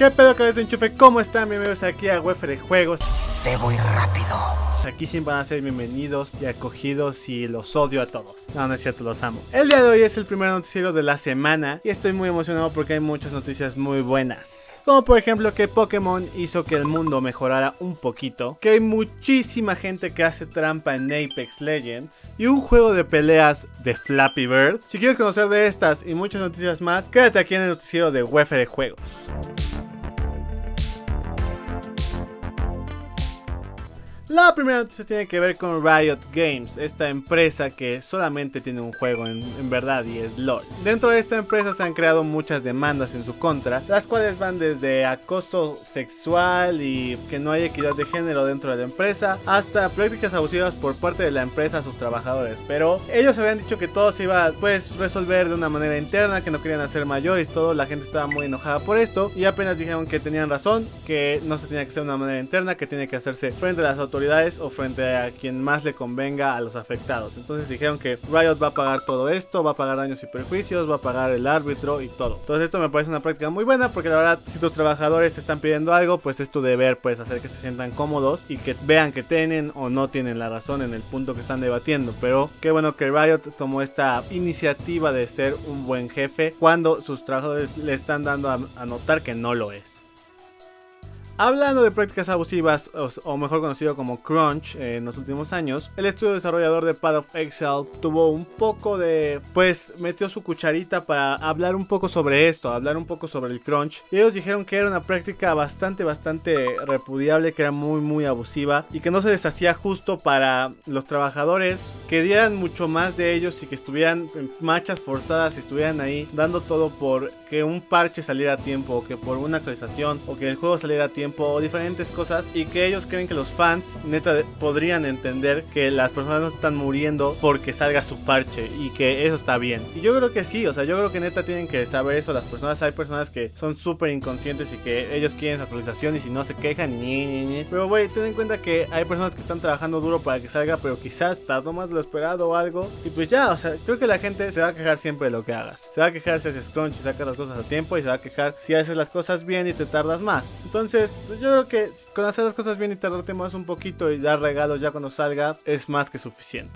¿Qué pedo, cabeza de enchufe? ¿Cómo están? Bienvenidos aquí a Wefer de Juegos. Te voy rápido. Aquí siempre van a ser bienvenidos y acogidos y los odio a todos. No, no es cierto, los amo. El día de hoy es el primer noticiero de la semana y estoy muy emocionado porque hay muchas noticias muy buenas. Como por ejemplo que Pokémon hizo que el mundo mejorara un poquito, que hay muchísima gente que hace trampa en Apex Legends y un juego de peleas de Flappy Bird. Si quieres conocer de estas y muchas noticias más, quédate aquí en el noticiero de Wefer de Juegos. La primera noticia tiene que ver con Riot Games, esta empresa que solamente tiene un juego en verdad y es LOL. Dentro de esta empresa se han creado muchas demandas en su contra, las cuales van desde acoso sexual y que no hay equidad de género dentro de la empresa, hasta prácticas abusivas por parte de la empresa a sus trabajadores. Pero ellos habían dicho que todo se iba a resolver de una manera interna, que no querían hacer mayores, todo, la gente estaba muy enojada por esto y apenas dijeron que tenían razón, que no se tenía que hacer de una manera interna, que tiene que hacerse frente a las autoridades o frente a quien más le convenga a los afectados. Entonces dijeron que Riot va a pagar todo esto, va a pagar daños y perjuicios, va a pagar el árbitro y todo. Entonces esto me parece una práctica muy buena porque la verdad, si tus trabajadores te están pidiendo algo, pues es tu deber pues hacer que se sientan cómodos y que vean que tienen o no tienen la razón en el punto que están debatiendo. Pero qué bueno que Riot tomó esta iniciativa de ser un buen jefe cuando sus trabajadores le están dando a notar que no lo es. Hablando de prácticas abusivas, o mejor conocido como crunch, en los últimos años, el estudio desarrollador de Path of Exile tuvo un poco de, pues metió su cucharita para hablar un poco sobre esto, hablar un poco sobre el crunch. Y ellos dijeron que era una práctica bastante repudiable, que era muy abusiva y que no se les hacía justo para los trabajadores, que dieran mucho más de ellos y que estuvieran en marchas forzadas y estuvieran ahí dando todo por que un parche saliera a tiempo, o que por una actualización, o que el juego saliera a tiempo, o diferentes cosas, y que ellos creen que los fans neta podrían entender que las personas no están muriendo porque salga su parche y que eso está bien. Y yo creo que sí, o sea, yo creo que neta tienen que saber eso las personas. Hay personas que son súper inconscientes y que ellos quieren su actualización y si no se quejan, pero güey, ten en cuenta que hay personas que están trabajando duro para que salga, pero quizás tardó más de lo esperado o algo, y pues ya, o sea, creo que la gente se va a quejar siempre de lo que hagas. Se va a quejar si haces crunch y sacas las cosas a tiempo, y se va a quejar si haces las cosas bien y te tardas más. Entonces yo creo que con hacer las cosas bien y tardarte más un poquito y dar regalos ya cuando salga es más que suficiente.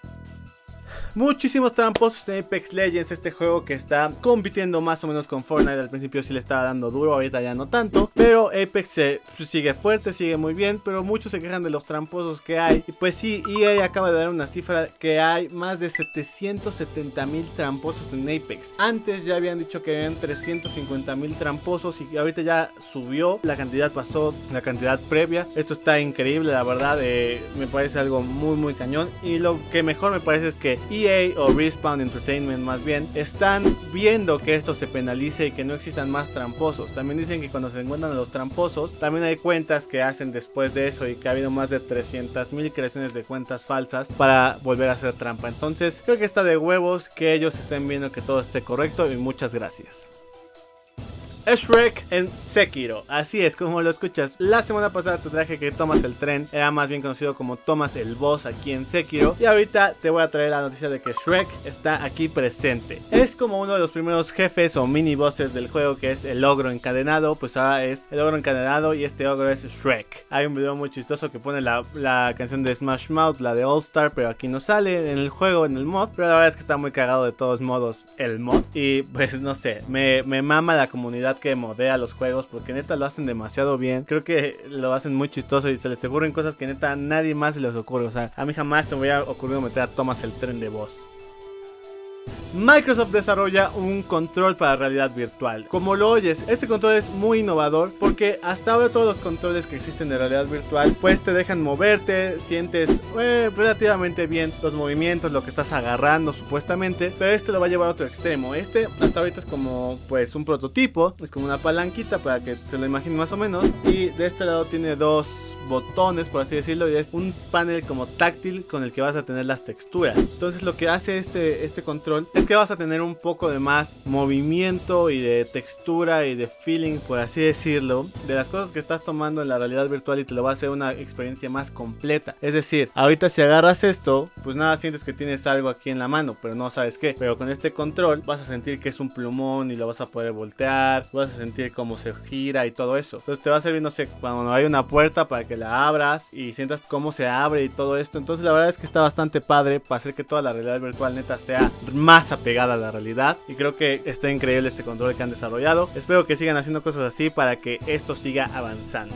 Muchísimos tramposos en Apex Legends, este juego que está compitiendo más o menos con Fortnite. Al principio sí le estaba dando duro, ahorita ya no tanto, pero Apex sigue fuerte, sigue muy bien, pero muchos se quejan de los tramposos que hay. Y pues sí, EA acaba de dar una cifra que hay más de 770,000 tramposos en Apex. Antes ya habían dicho que habían 350,000 tramposos y ahorita ya subió, la cantidad pasó la cantidad previa. Esto está increíble, la verdad, me parece algo muy cañón. Y lo que mejor me parece es que EA o Respawn Entertainment más bien están viendo que esto se penalice y que no existan más tramposos. También dicen que cuando se encuentran a los tramposos, también hay cuentas que hacen después de eso y que ha habido más de 300,000 creaciones de cuentas falsas para volver a hacer trampa. Entonces creo que está de huevos que ellos estén viendo que todo esté correcto y muchas gracias. Shrek en Sekiro, así es como lo escuchas. La semana pasada te traje que Thomas el Tren era más bien conocido como Thomas el Boss aquí en Sekiro, y ahorita te voy a traer la noticia de que Shrek está aquí presente. Es como uno de los primeros jefes o mini bosses del juego, que es el ogro encadenado. Pues ahora es el ogro encadenado y este ogro es Shrek. Hay un video muy chistoso que pone la canción de Smash Mouth, la de All Star, pero aquí no sale en el juego, en el mod. Pero la verdad es que está muy cagado de todos modos el mod. Y pues no sé, me mama la comunidad que modea los juegos porque neta lo hacen demasiado bien. Creo que lo hacen muy chistoso y se les ocurren cosas que neta a nadie más se les ocurre. O sea, a mí jamás se me hubiera ocurrido meter a Thomas el Tren de voz. Microsoft desarrolla un control para realidad virtual. Como lo oyes, este control es muy innovador porque hasta ahora todos los controles que existen de realidad virtual pues te dejan moverte, sientes relativamente bien los movimientos, lo que estás agarrando supuestamente, pero este lo va a llevar a otro extremo. Este hasta ahorita es como pues un prototipo, es como una palanquita para que se lo imaginen más o menos, y de este lado tiene dos botones, por así decirlo, y es un panel como táctil con el que vas a tener las texturas. Entonces lo que hace este control es que vas a tener un poco de más movimiento y de textura y de feeling, por así decirlo, de las cosas que estás tomando en la realidad virtual, y te lo va a hacer una experiencia más completa. Es decir, ahorita si agarras esto, pues nada, sientes que tienes algo aquí en la mano, pero no sabes qué. Pero con este control vas a sentir que es un plumón y lo vas a poder voltear, vas a sentir cómo se gira y todo eso. Entonces te va a servir, no sé, cuando hay una puerta para que la abras y sientas cómo se abre y todo esto. Entonces la verdad es que está bastante padre para hacer que toda la realidad virtual neta sea más apegada a la realidad, y creo que está increíble este control que han desarrollado. Espero que sigan haciendo cosas así para que esto siga avanzando.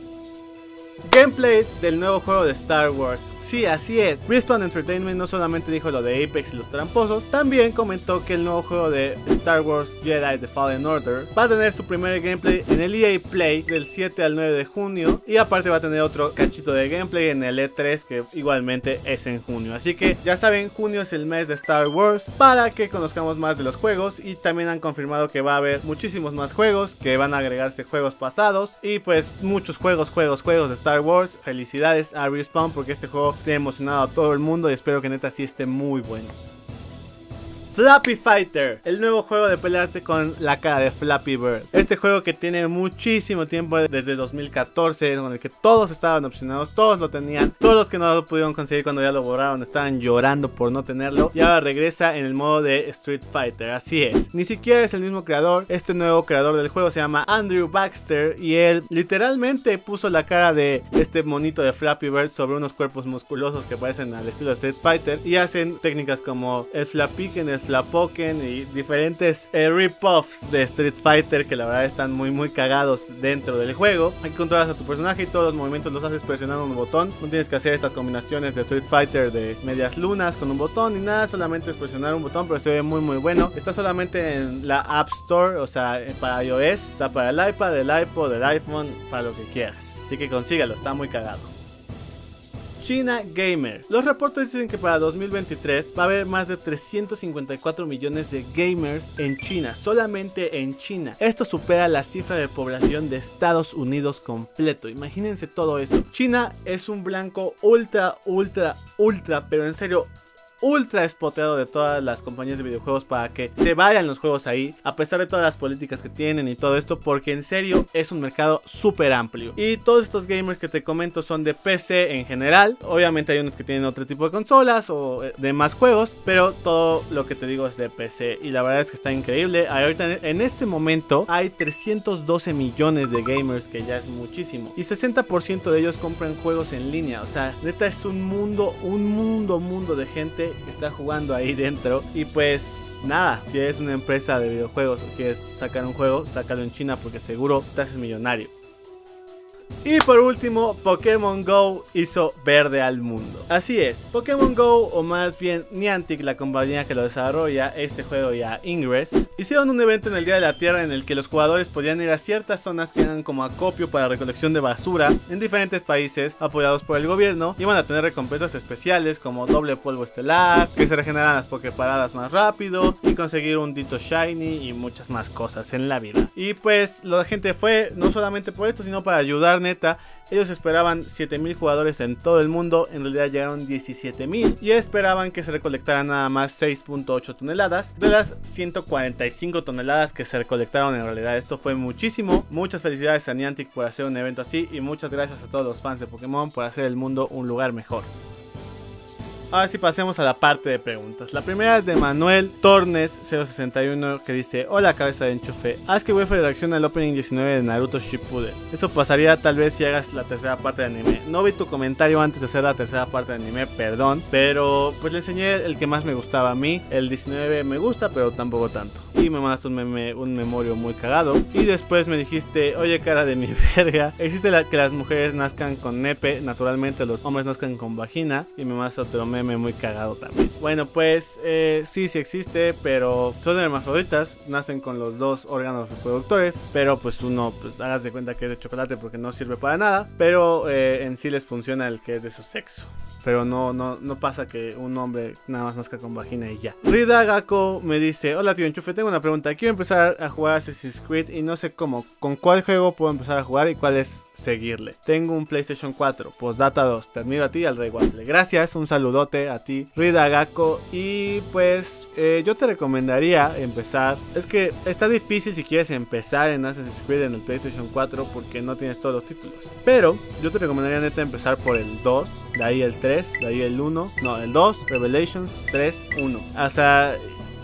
Gameplay del nuevo juego de Star Wars. Sí, así es. Respawn Entertainment no solamente dijo lo de Apex y los tramposos, también comentó que el nuevo juego de Star Wars Jedi The Fallen Order va a tener su primer gameplay en el EA Play del 7 al 9 de junio, y aparte va a tener otro cachito de gameplay en el E3 que igualmente es en junio. Así que ya saben, junio es el mes de Star Wars para que conozcamos más de los juegos, y también han confirmado que va a haber muchísimos más juegos, que van a agregarse juegos pasados y pues muchos juegos de Star Wars. Felicidades a Respawn porque este juego te ha emocionado a todo el mundo, y espero que neta sí esté muy bueno. Flappy Fighter, el nuevo juego de pelearse con la cara de Flappy Bird. Este juego que tiene muchísimo tiempo, desde 2014, con el que todos estaban opcionados, todos lo tenían. Todos los que no lo pudieron conseguir cuando ya lo borraron estaban llorando por no tenerlo, y ahora regresa en el modo de Street Fighter. Así es, ni siquiera es el mismo creador. Este nuevo creador del juego se llama Andrew Baxter, y él literalmente puso la cara de este monito de Flappy Bird sobre unos cuerpos musculosos que parecen al estilo de Street Fighter, y hacen técnicas como el Flapiken, el Flapoken y diferentes rip-offs de Street Fighter que la verdad están muy cagados dentro del juego. Aquí controlas a tu personaje y todos los movimientos los haces presionando un botón. No tienes que hacer estas combinaciones de Street Fighter de medias lunas con un botón ni nada, solamente es presionar un botón, pero se ve muy bueno. Está solamente en la App Store, o sea, para iOS, está para el iPad, el iPod, el iPhone, para lo que quieras. Así que consígalo, está muy cagado. China Gamer. Los reportes dicen que para 2023 va a haber más de 354 millones de gamers en China, solamente en China. Esto supera la cifra de población de Estados Unidos completo. Imagínense todo eso. China es un blanco ultra, pero en serio, ultra espoteado de todas las compañías de videojuegos para que se vayan los juegos ahí, a pesar de todas las políticas que tienen y todo esto, porque en serio es un mercado súper amplio. Y todos estos gamers que te comento son de PC en general. Obviamente hay unos que tienen otro tipo de consolas o de más juegos, pero todo lo que te digo es de PC, y la verdad es que está increíble. Ahorita en este momento hay 312 millones de gamers, que ya es muchísimo, y 60% de ellos compran juegos en línea. O sea, neta es un mundo de gente que está jugando ahí dentro. Y pues nada, si eres una empresa de videojuegos o quieres sacar un juego, sácalo en China porque seguro te haces millonario. Y por último, Pokémon Go hizo verde al mundo. Así es, Pokémon Go, o más bien Niantic, la compañía que lo desarrolla este juego, y a Ingress, hicieron un evento en el Día de la Tierra en el que los jugadores podían ir a ciertas zonas que eran como acopio para recolección de basura en diferentes países apoyados por el gobierno. Iban a tener recompensas especiales como doble polvo estelar, que se regeneran las Poképaradas más rápido, y conseguir un Ditto Shiny y muchas más cosas en la vida. Y pues la gente fue no solamente por esto, sino para ayudar. Neta, ellos esperaban 7000 jugadores en todo el mundo, en realidad llegaron 17000, y esperaban que se recolectaran nada más 6.8 toneladas de las 145 toneladas que se recolectaron en realidad. Esto fue muchísimo. Muchas felicidades a Niantic por hacer un evento así, y muchas gracias a todos los fans de Pokémon por hacer el mundo un lugar mejor. Ahora sí, pasemos a la parte de preguntas. La primera es de Manuel Tornes 061, que dice: hola cabeza de enchufe, haz que Weffer reaccione al opening 19 de Naruto Shippuden. Eso pasaría tal vez si hagas la tercera parte de anime. No vi tu comentario antes de hacer la tercera parte de anime, perdón, pero pues le enseñé el que más me gustaba a mí. El 19 me gusta, pero tampoco tanto. Y me mandaste un memorio muy cagado. Y después me dijiste: oye cara de mi verga, existe que las mujeres nazcan con nepe, naturalmente los hombres nazcan con vagina. Y me mandaste otro meme muy cagado también. Bueno, pues sí existe, pero son hermafroditas, nacen con los dos órganos reproductores, pero pues uno, pues hagas de cuenta que es de chocolate porque no sirve para nada, pero en sí les funciona el que es de su sexo. pero no pasa que un hombre nada más nazca con vagina y ya. Rida Gako me dice: hola tío Enchufe, tengo una pregunta. Quiero empezar a jugar Assassin's Creed y no sé cómo, con cuál juego puedo empezar a jugar y cuál es seguirle. Tengo un PlayStation 4, postdata 2. Te admiro a ti y al Rey Waffle. Gracias, un saludote a ti, Rida Gako. Y pues yo te recomendaría empezar. Es que está difícil si quieres empezar en Assassin's Creed en el PlayStation 4 porque no tienes todos los títulos. Pero yo te recomendaría neta empezar por el 2, de ahí el 3, de ahí el 1. No, el 2, Revelations, 3, 1. Hasta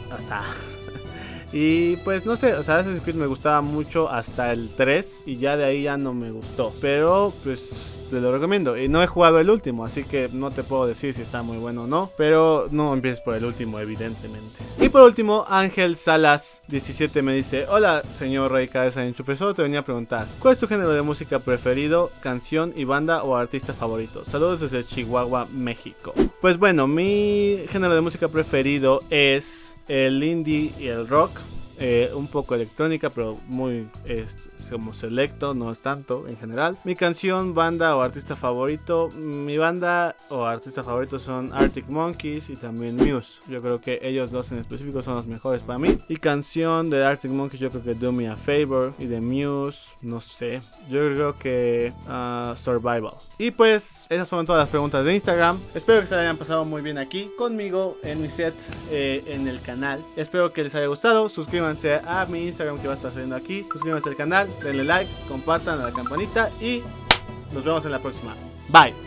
y pues no sé, o sea, Assassin's Creed me gustaba mucho hasta el 3 y ya de ahí ya no me gustó. Pero pues te lo recomiendo. Y no he jugado el último, así que no te puedo decir si está muy bueno o no. Pero no empieces por el último, evidentemente. Y por último, Ángel Salas 17 me dice: hola señor Rey Cabeza de Enchufe, solo te venía a preguntar, ¿cuál es tu género de música preferido? ¿Canción y banda o artista favorito? Saludos desde Chihuahua, México. Pues bueno, mi género de música preferido es el indie y el rock. Un poco electrónica, pero muy como selecto, no es tanto en general. Mi canción, banda o artista favorito, mi banda o artista favorito son Arctic Monkeys y también Muse. Yo creo que ellos dos en específico son los mejores para mí. Y canción de Arctic Monkeys, yo creo que Do Me a Favor. Y de Muse, no sé, yo creo que Survival. Y pues esas fueron todas las preguntas de Instagram. Espero que se hayan pasado muy bien aquí conmigo en mi set en el canal. Espero que les haya gustado. Suscríbanse a mi Instagram que va a estar saliendo aquí. Suscríbanse al canal, denle like, compartan a la campanita y nos vemos en la próxima. Bye.